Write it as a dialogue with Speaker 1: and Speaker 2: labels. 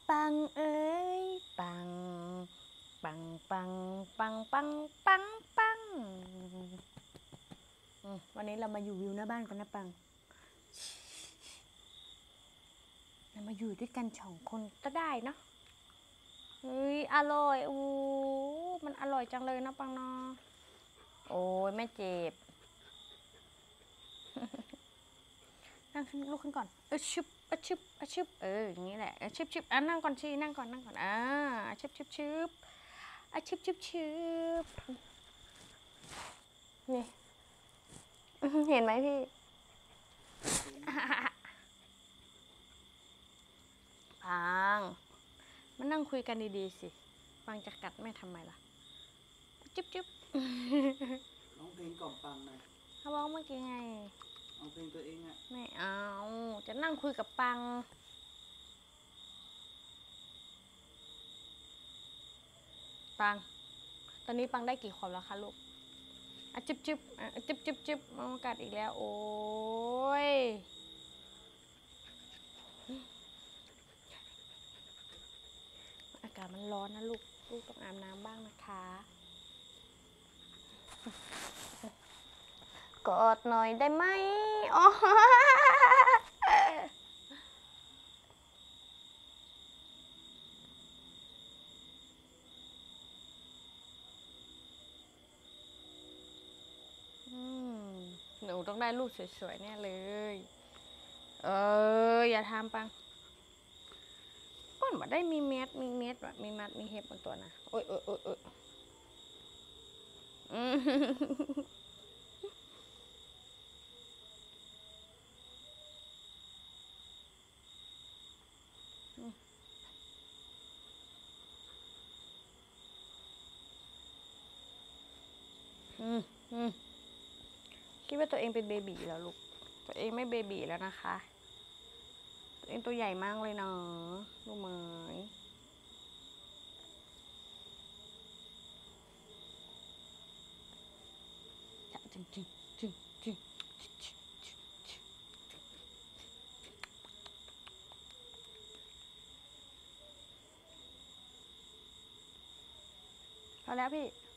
Speaker 1: ปังเอ้ยปังปังปังปังปังปังปังวันนี้เรามาอยู่วิวหน้าบ้านกันนะปังเรามาอยู่ด้วยกัน2 คนก็ได้เนาะเฮ้ยอร่อยอู้มันอร่อยจังเลยนะปังเนาะโอ้ยไม่เจ็บ นั่งขึ้นลุกขึ้นก่อนชุบชุบชุบอย่างนี้แหละชุบชุบนั่งก่อนชีนั่งก่อนชุบชุบชุบชุบชุบชุบนี่เห็นไหมพี่ปังมานั่งคุยกันดีๆสิปังจะกัดแม่ทำไมล่ะจุ๊บจุ๊บ
Speaker 2: ร้องเพลงกล่อมปังหน่อย
Speaker 1: เขาบอกเมื่อกี้ไง
Speaker 2: เอาเพลงตัวเองอะ
Speaker 1: ไม่เอาจะนั่งคุยกับปังปังตอนนี้ปังได้กี่ขวบแล้วคะลูกจุ๊บจุ๊บจุ๊บจุ๊บจุ๊บมากัดอีกแล้วโอ้ยอากาศมันร้อนนะลูกต้องอาบน้ำบ้างนะคะกอดหน่อยได้ไหมอ๋อหนูต้องได้รูปสวยๆแน่เลยอย่าทำปังก้นว่าได้มีเม็ดแบบมีมัดมีเห็บบนตัวนะโอ้ยคิดว่าตัวเองเป็นเบบีแล้วลูกตัวเองไม่เบบีแล้วนะคะตัวเองตัวใหญ่มากเลยเนาะรู้ไหมจึงพอแล้วพี่